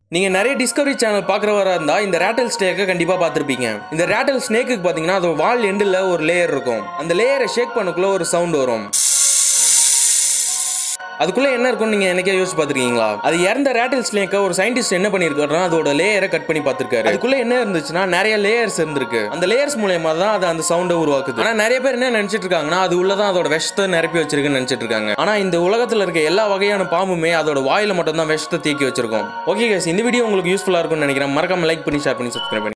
நீங்க நிறைய Discovery channel பாக்குறவரா இருந்தா இந்த ரேட்டல் ஸ்னேக்கை கண்டிப்பா பார்த்திருப்பீங்க. இந்த ரேட்டல் ஸ்னேக்கு பாத்தீங்கன்னா அது வால் எண்டுல ஒரு லேயர் இருக்கும். அந்த லேயரை ஷேக் பண்ணக்குள்ள ஒரு சவுண்ட் வரும். அதுக்குள்ள என்ன இருக்கும் நீங்க என்னைக்கே யோசிச்சு பாத்துருக்கீங்களா? அது இறந்த ரேட்டல் ஸ்னேக்கை ஒரு சயின்டிஸ்ட் என்ன பண்ணிருக்காருன்னா அதோட லேயரை கட் பண்ணி பார்த்திருக்காரு. அதுக்குள்ள என்ன இருந்துச்சுன்னா நிறைய லேயர்ஸ் இருந்திருக்கு. அந்த லேயர்ஸ் மூலமா தான் அது அந்த சவுண்டை உருவாக்குது. ஆனா நிறைய பேர் என்ன நினைச்சிட்டு இருக்காங்கன்னா அது உள்ளதான் அதோட விஷத்தை நிரப்பி வச்சிருக்குன்னு நினைச்சிட்டு இருக்காங்க. ஆனா இந்த உலகத்துல இருக்க எல்லா வகையான பாம்புமே அதோட வாயில மட்டும் தான் விஷத்தை தேக்கி வச்சிருக்கோம். ஓகே गाइस, இந்த வீடியோ உங்களுக்கு யூஸ்ஃபுல்லா இருக்கும்னு நினைக்கிறேன். மறக்காம லைக் பண்ணி ஷேர் பண்ணி சப்ஸ்கிரைப் பண்ணி